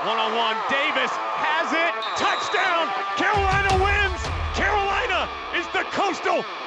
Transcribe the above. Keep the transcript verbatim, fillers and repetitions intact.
One-on-one, Davis has it, touchdown, Carolina wins! Carolina is the Coastal